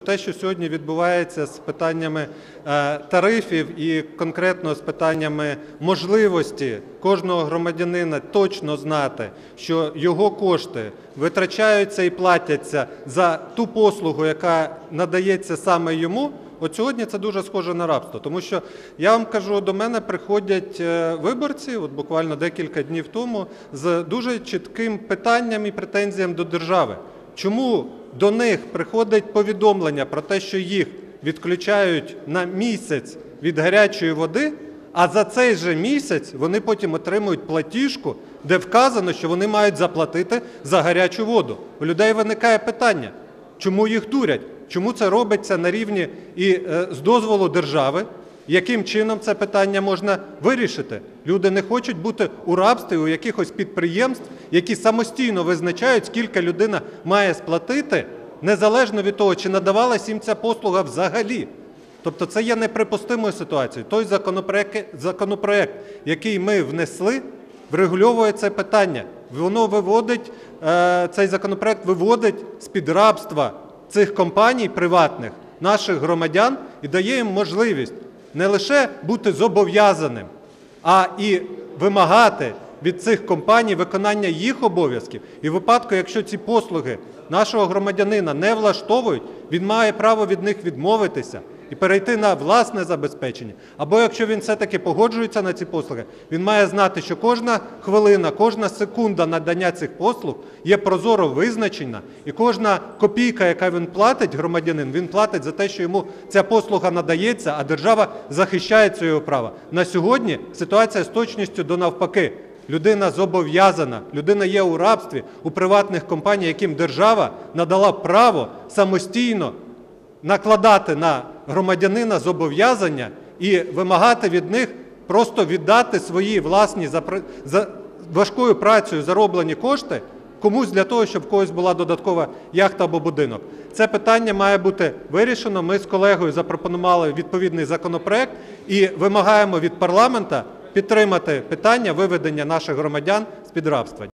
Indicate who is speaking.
Speaker 1: Те, що сьогодні відбувається з питаннями тарифів і конкретно з питаннями можливості кожного громадянина точно знати, що його кошти витрачаються і платяться за ту послугу, яка надається саме йому, от сьогодні це дуже схоже на рабство. Тому що, я вам кажу, до мене приходять виборці, от буквально декілька днів тому, з дуже чітким питанням і претензіям до держави. Чому до них приходить повідомлення про те, що їх відключають на місяць від гарячої води, а за цей же місяць вони потім отримують платіжку, де вказано, що вони мають заплатити за гарячу воду. У людей виникає питання, чому їх дурять, чому це робиться на рівні і з дозволу держави, яким чином це питання можна вирішити. Люди не хочуть бути у рабстві у якихось підприємств, які самостійно визначають, скільки людина має сплатити, незалежно від того, чи надавалась їм ця послуга взагалі. Тобто це є неприпустимою ситуацією. Той законопроект, який ми внесли, врегульовує це питання. Цей законопроект виводить з-під рабства цих компаній приватних наших громадян і дає їм можливість не лише бути зобов'язаним, а і вимагати від цих компаній виконання їх обов'язків. І в випадку, якщо ці послуги нашого громадянина не влаштовують, він має право від них відмовитися і перейти на власне забезпечення. Або якщо він все-таки погоджується на ці послуги, він має знати, що кожна хвилина, кожна секунда надання цих послуг є прозоро визначена, і кожна копійка, яка він платить, громадянин, він платить за те, що йому ця послуга надається, а держава захищає це його право. На сьогодні ситуація з точністю до навпаки. Людина зобов'язана, людина є у рабстві у приватних компаній, яким держава надала право самостійно накладати на громадянина зобов'язання і вимагати від них просто віддати свої власні за важкою працею зароблені кошти комусь для того, щоб в когось була додаткова яхта або будинок. Це питання має бути вирішено. Ми з колегою запропонували відповідний законопроект і вимагаємо від парламенту підтримати питання виведення наших громадян з-під рабства.